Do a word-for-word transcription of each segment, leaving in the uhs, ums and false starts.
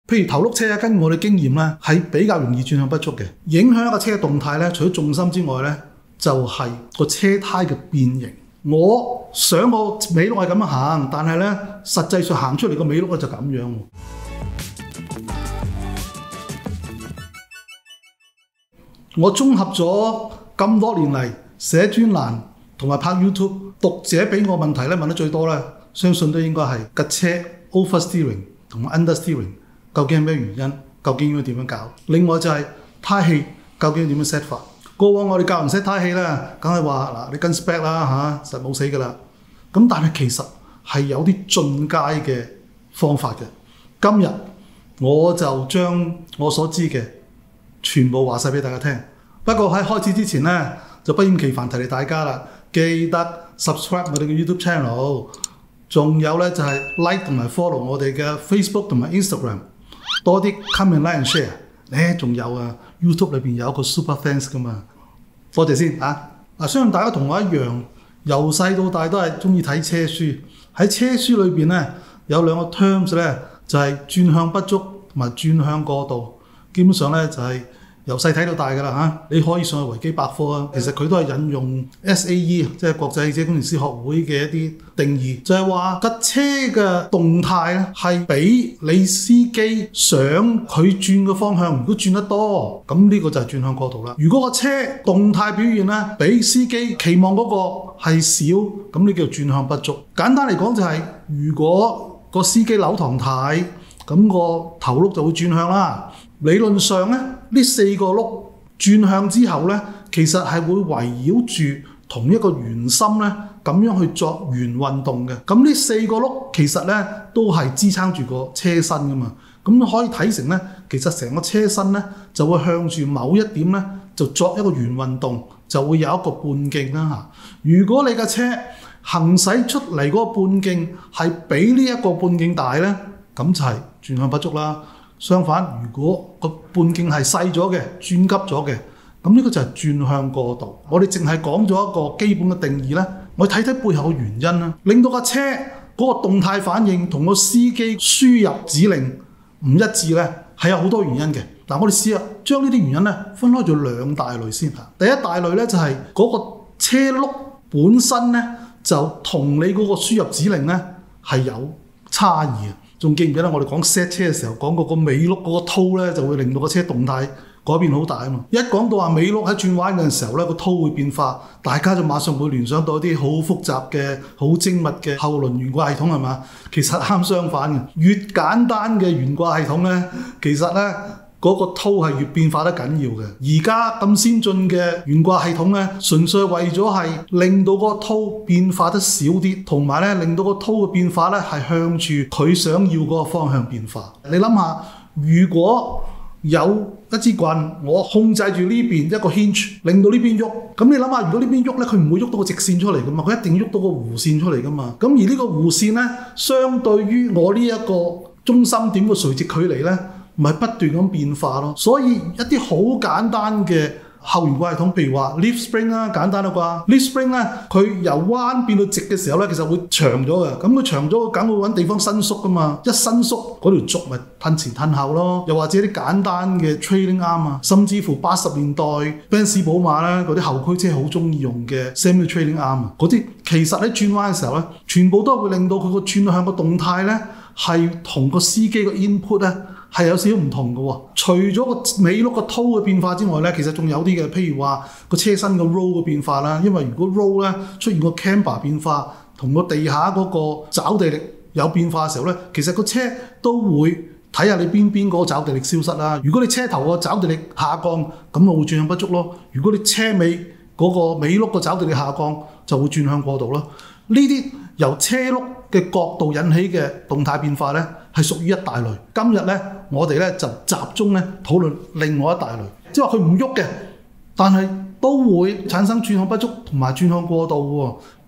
譬如頭碌車，根據我哋經驗咧，係比較容易轉向不足嘅。影響一個車嘅動態咧，除咗重心之外咧，就係、是、個車胎嘅變形。我想個尾轆係咁樣行，但係咧實際上行出嚟個尾轆咧就咁樣。我綜合咗咁多年嚟寫專欄同埋拍 YouTube， 讀者俾我問題咧問得最多咧，相信都應該係架車 oversteering 同埋 understeering 究竟係咩原因？究竟應該點樣搞？另外就係胎氣究竟點樣 set 法？過往我哋教人 set 胎氣咧，梗係話嗱你跟 spec 啦嚇，實冇死㗎啦。咁但係其實係有啲進階嘅方法嘅。今日我就將我所知嘅全部話晒俾大家聽。不過喺開始之前咧，就不厭其煩提提大家啦，記得 subscribe 我哋嘅 YouTube channel， 仲有咧就係 like 同埋 follow 我哋嘅 Facebook 同埋 Instagram， 多啲 comment like and share。咧仲有啊 YouTube 裏邊有一個 super thanks 噶嘛，多謝先啊！嗱，相信大家同我一樣，由細到大都係中意睇車書。喺車書裏邊咧有兩個 terms 咧，就係轉向不足同埋轉向過度。基本上咧就係由細睇到大㗎啦嚇，你可以上去維基百科啊。其實佢都係引用 S A E 即係國際汽車工程師學會嘅一啲定義，就係話架車嘅動態咧係比你司機想佢轉嘅方向，如果轉得多，咁呢個就係轉向過度啦。如果個車動態表現咧比司機期望嗰個係少，咁呢叫轉向不足。簡單嚟講就係、是，如果個司機扭軚軚，咁個頭轆就會轉向啦。理論上咧，呢四個轆轉向之後咧，其實係會圍繞住同一個圓心咧，咁樣去作圓運動嘅。咁呢四個轆其實咧都係支撐住個車身噶嘛。咁可以睇成咧，其實成個車身咧就會向住某一點咧就作一個圓運動，就會有一個半徑啦嚇。如果你架車行駛出嚟嗰個半徑係比呢一個半徑大咧，咁就係轉向不足啦。相反，如果個半徑係細咗嘅、轉急咗嘅，咁呢個就係轉向過度。我哋淨係講咗一個基本嘅定義咧，我哋睇睇背後嘅原因啦，令到架車嗰個動態反應同個司機輸入指令唔一致咧，係有好多原因嘅。嗱，我哋試下將呢啲原因咧分開咗兩大類先嚇。第一大類咧就係嗰個車轆本身咧就同你嗰個輸入指令咧係有差異嘅。仲記唔記得我哋講 set 車嘅時候講過個尾轆嗰個濤咧，就會令到個車動態改變好大啊嘛！一講到話尾轆喺轉彎嘅時候咧，個濤會變化，大家就馬上會聯想到一啲好複雜嘅、好精密嘅後輪懸掛系統係嘛？其實啱相反嘅，越簡單嘅懸掛系統咧，其實咧嗰個濤係越變化得緊要嘅。而家咁先進嘅懸掛系統咧，純粹為咗係令到嗰個濤變化得少啲，同埋咧令到個濤嘅變化咧係向住佢想要嗰個方向變化。你諗下，如果有一支棍，我控制住呢邊一個 hinge， 令到呢邊喐，咁你諗下，如果呢邊喐咧，佢唔會喐到個直線出嚟噶嘛，佢一定喐到個弧線出嚟噶嘛。咁而呢個弧線咧，相對於我呢一個中心點嘅垂直距離咧，咪不斷咁變化咯，所以一啲好簡單嘅後懸掛系統，譬如話 leaf spring 啦，簡單啦啩 leaf spring 咧，佢由彎變到直嘅時候咧，其實會長咗嘅，咁佢長咗，佢梗會揾地方伸縮噶嘛，一伸縮嗰條軸咪褪前褪後咯，又或者啲簡單嘅 trailing arm 啊，甚至乎八十年代 Benz 寶馬咧嗰啲後驅車好中意用嘅 semi trailing arm 啊，嗰啲其實喺轉彎嘅時候咧，全部都係會令到佢個轉向個動態咧係同個司機個 input 咧係有少少唔同嘅喎。除咗個尾轆個濤嘅變化之外咧，其實仲有啲嘅，譬如話個車身個 roll 嘅變化啦。因為如果 roll 咧出現個 camber 變化，同個地下嗰個抓地力有變化嘅時候咧，其實個車都會睇下你邊邊嗰個抓地力消失啦。如果你車頭個抓地力下降，咁咪會轉向不足咯。如果你車尾嗰個尾轆個抓地力下降，就會轉向過度咯。呢啲由車轆嘅角度引起嘅動態變化咧，係屬於一大類。今日咧，我哋咧就集中咧討論另外一大類，即係話佢唔喐嘅，但係都會產生轉向不足同埋轉向過度喎。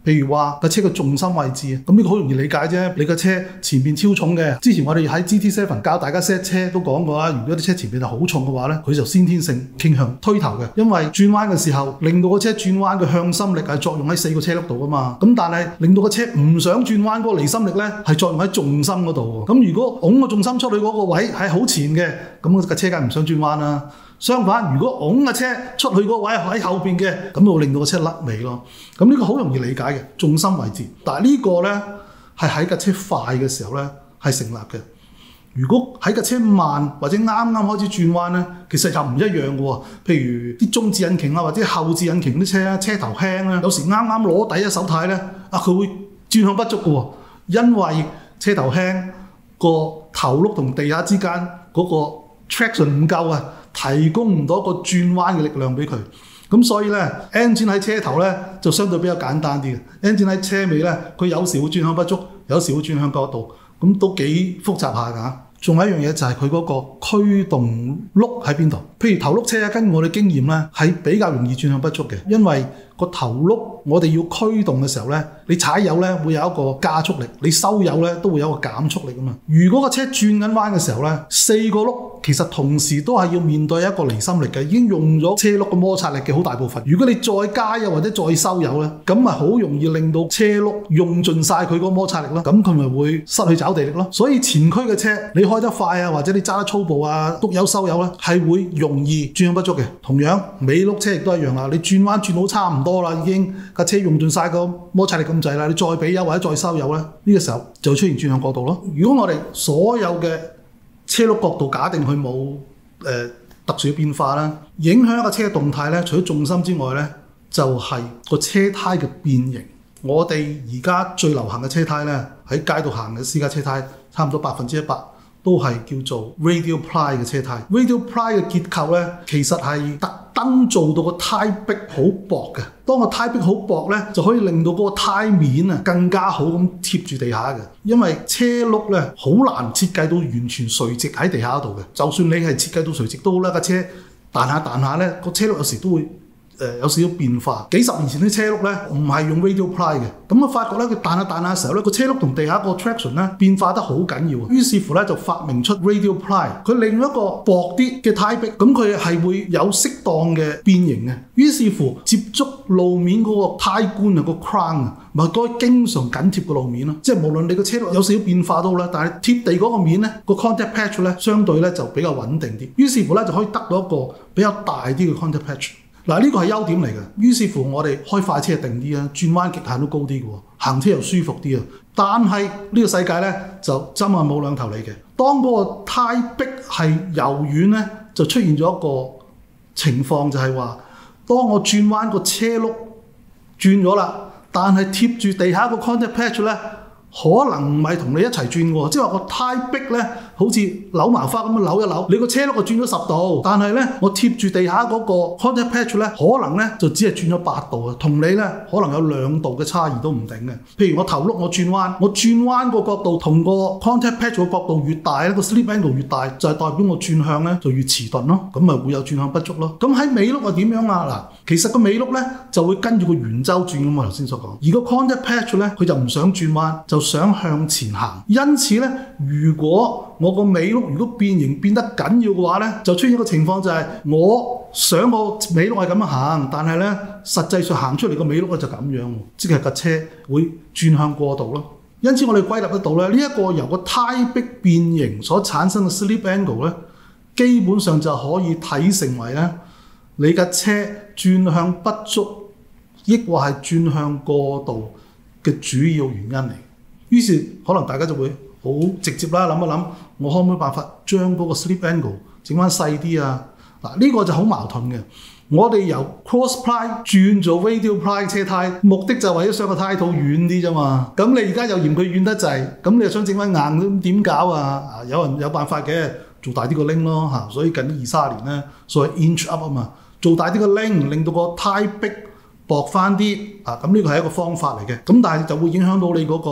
譬如話架車嘅重心位置，咁呢個好容易理解啫。你架車前面超重嘅，之前我哋喺 G T 七教大家 set 車都講過啦。如果啲車前面係好重嘅話咧，佢就先天性傾向推頭嘅，因為轉彎嘅時候令到個車轉彎嘅向心力係作用喺四個車轆度噶嘛。咁但係令到個車唔想轉彎嗰個離心力咧係作用喺重心嗰度。咁如果拱個重心出去嗰個位係好前嘅，咁架車梗係唔想轉彎啦。相反，如果拱架車出去嗰個位喺後邊嘅，咁就會令到個車甩尾咯。咁呢個好容易理解嘅重心位置。但係呢個咧係喺架車快嘅時候咧係成立嘅。如果喺架車慢或者啱啱開始轉彎咧，其實又唔一樣嘅喎。譬如啲中置引擎啊或者後置引擎啲車啊，車頭輕啊，有時啱啱攞第一手軚咧，啊佢會轉向不足嘅喎，因為車頭輕個頭轆同地下之間嗰個 traction 唔夠啊。提供唔到一個轉彎嘅力量俾佢，咁所以咧 engine 喺車頭咧就相對比較簡單啲嘅 engine 喺車尾咧，佢有時會轉向不足，有時會轉向角度，咁都幾複雜下㗎。仲有一樣嘢就係佢嗰個驅動轆喺邊度？譬如頭轆車啊，根據我哋經驗咧，係比較容易轉向不足嘅，因為個頭轆我哋要驅動嘅時候咧，你踩油咧會有一個加速力，你收油咧都會有一個減速力㗎嘛。如果個車轉緊彎嘅時候咧，四個轆其實同時都係要面對一個離心力嘅，已經用咗車轆嘅摩擦力嘅好大部分。如果你再加油或者再收油咧，咁咪好容易令到車轆用盡晒佢個摩擦力咯，咁佢咪會失去抓地力咯。所以前驅嘅車你開得快啊，或者你揸得粗暴啊，篤油收油咧，係會容易轉向不足嘅。同樣尾轆車亦都一樣啦，你轉彎轉到差唔多啦，已經架車用盡晒個摩擦力咁滯啦，你再俾油或者再收油咧，呢、這個時候就會出現轉向過度咯。如果我哋所有嘅車轆角度假定佢冇誒特殊嘅變化啦，影響一個車嘅動態咧，除咗重心之外咧，就係、是、個車胎嘅變形。我哋而家最流行嘅車胎咧，喺街度行嘅私家車胎，差唔多百分之一百都係叫做 radial ply 嘅車胎。radial ply 嘅結構咧，其實係特登做到個胎壁好薄嘅。當個胎壁好薄咧，就可以令到嗰個胎面啊更加好咁貼住地下嘅。因為車轆咧好難設計到完全垂直喺地下度嘅。就算你係設計到垂直都好啦，架車彈下彈下咧，個車轆有時都會。誒有少少變化，幾十年前啲車轆咧唔係用 radial ply 嘅，咁我發覺咧佢彈下彈下嘅時候咧，個車轆同地下個 traction 咧變化得好緊要，於是乎咧就發明出 radial ply， 佢利用一個薄啲嘅胎壁，咁佢係會有適當嘅變形嘅，於是乎接觸路面嗰個胎冠啊個 crown 啊，咪該經常緊貼個路面咯，即係無論你個車轆有少少變化都好啦，但係貼地嗰個面咧個 contact patch 咧相對咧就比較穩定啲，於是乎咧就可以得到一個比較大啲嘅 contact patch。嗱，呢個係優點嚟嘅，於是乎我哋開快車定啲啊，轉彎極限都高啲嘅喎，行車又舒服啲啊。但係呢個世界咧就真係冇兩頭嚟嘅。當嗰個胎壁係柔軟咧，就出現咗一個情況，就係話，當我轉彎個車轆轉咗啦，但係貼住地下個 contact patch 咧，可能唔係同你一齊轉喎，即係話個胎壁咧好似扭麻花咁樣扭一扭，你個車轆就轉咗十度，但係咧我貼住地下嗰個 contact patch 咧，可能咧就只係轉咗八度啊，同你咧可能有兩度嘅差異都唔定嘅。譬如我頭轆我轉彎，我轉彎個角度同個 contact patch 個角度越大咧，個 slip angle 越大，就係代表我轉向咧就越遲鈍咯，咁咪會有轉向不足咯。咁喺尾轆係點樣啊？嗱，其實個尾轆咧就會跟住個圓周轉咁，我頭先所講，而個 contact patch 咧佢就唔想轉彎，就想向前行，因此咧，如果我個尾轆如果變形變得緊要嘅話咧，就出現一個情況就係我想個尾轆係咁樣行，但係咧實際上行出嚟個尾轆咧就咁樣，即係架車會轉向過度咯。因此我哋歸納得到咧，呢、這、一個由個胎壁變形所產生嘅 slip angle 咧，基本上就可以睇成為咧你架車轉向不足，抑或係轉向過度嘅主要原因嚟。於是可能大家就會好直接啦，諗一諗，我可唔可以辦法將嗰個 slip angle 整翻細啲啊？嗱，呢個就好矛盾嘅。我哋由 cross ply 轉做 radial ply 車胎，目的就係為咗想個胎套軟啲啫嘛。咁你而家又嫌佢軟得滯，咁你又想整翻硬，咁點搞啊？有人有辦法嘅，做大啲個 link 咯嚇。所以近二三十年咧，所謂 inch up 啊嘛，做大啲個 link，令到個胎壁薄翻啲啊。咁呢個係一個方法嚟嘅。咁但係就會影響到你嗰個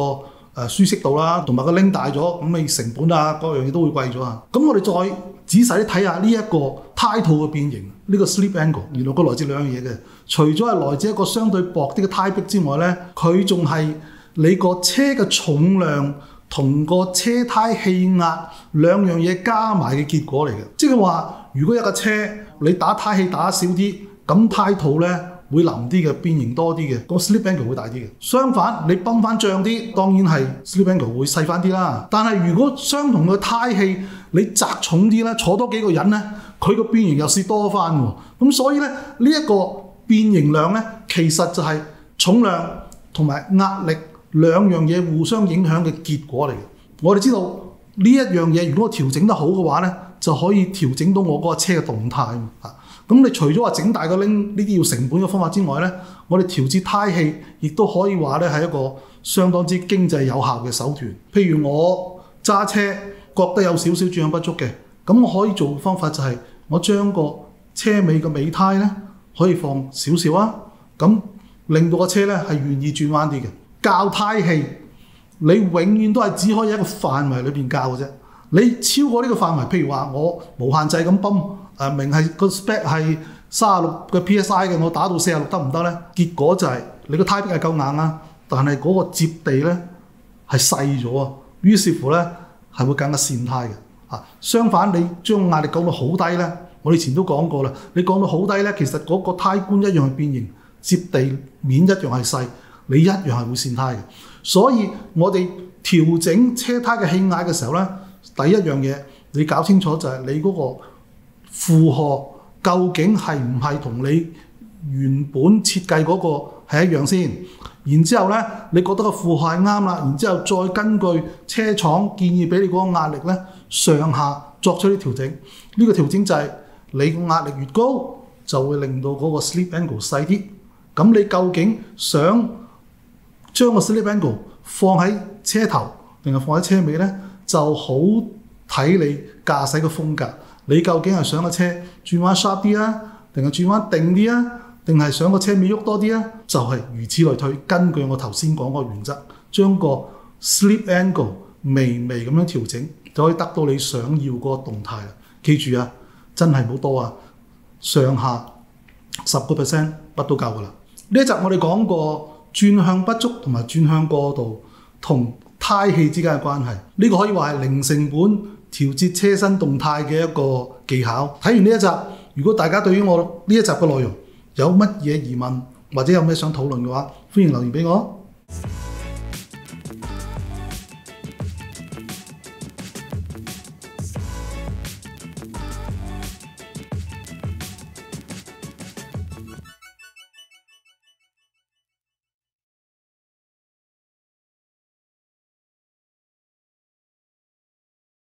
誒舒適度啦，同埋個拎大咗，咁你成本啊各樣嘢都會貴咗啊。咁我哋再仔細啲睇下呢一個胎套嘅變形，呢、這個 slip angle 原來佢來自兩樣嘢嘅，除咗係來自一個相對薄啲嘅胎壁之外咧，佢仲係你個車嘅重量同個車胎氣壓兩樣嘢加埋嘅結果嚟嘅。即係話，如果一個車你打胎氣打少啲，咁胎套咧會腍啲嘅，變形多啲嘅，個 slip angle 會大啲嘅。相反，你泵翻脹啲，當然係 slip angle 會細翻啲啦。但係如果相同嘅胎氣，你擲重啲咧，坐多幾個人咧，佢個變形又是多翻喎。咁所以咧，呢、這、一個變形量咧，其實就係重量同埋壓力兩樣嘢互相影響嘅結果嚟嘅。我哋知道呢一樣嘢，如果我調整得好嘅話咧，就可以調整到我嗰個車嘅動態啊。咁你除咗話整大個拎呢啲要成本嘅方法之外咧，我哋調節胎氣亦都可以話咧係一個相當之經濟有效嘅手段。譬如我揸車覺得有少少轉向不足嘅，咁我可以做嘅方法就係我將個車尾嘅尾胎咧可以放少少啊，咁令到個車咧係願意轉彎啲嘅。校胎氣你永遠都係只可以喺一個範圍裏邊校嘅啫。你超過呢個範圍，譬如話我無限制咁泵。誒明係個 spec 係三十六嘅 P S I 嘅，我打到四十六得唔得咧？結果就係你個胎壁係夠硬啊，但係嗰個接地咧係細咗啊，於是乎咧係會更加跣胎嘅。啊，相反你將壓力降到好低咧，我哋以前都講過啦，你降到好低咧，其實嗰個胎冠一樣係變形，接地面一樣係細，你一樣係會跣胎嘅。所以我哋調整車胎嘅氣壓嘅時候咧，第一樣嘢你搞清楚就係你嗰個負荷究竟係唔係同你原本設計嗰個係一樣先？然之後咧，你覺得個負荷係啱啦，然之後再根據車廠建議俾你嗰個壓力咧，上下作出啲調整。呢個調整就係你個壓力越高，就會令到嗰個 slip angle 細啲。咁你究竟想將個 slip angle 放喺車頭定係放喺車尾咧，就好睇你駕駛嘅風格。你究竟係想個車轉彎 sharp 啲啊，定係轉彎定啲啊，定係想個車尾喐多啲啊？就係、是、如此類推。根據我頭先講嗰個原則，將個 slip angle 微微咁樣調整，就可以得到你想要嗰個動態啦。記住啊，真係唔好多啊，上下十個 percent 不都夠噶啦。呢一集我哋講過轉向不足同埋轉向過度同胎氣之間嘅關係，呢、這個可以話係零成本調節車身動態嘅一個技巧。睇完呢一集，如果大家對於我呢一集嘅內容有乜嘢疑問或者有咩想討論嘅話，歡迎留言俾我。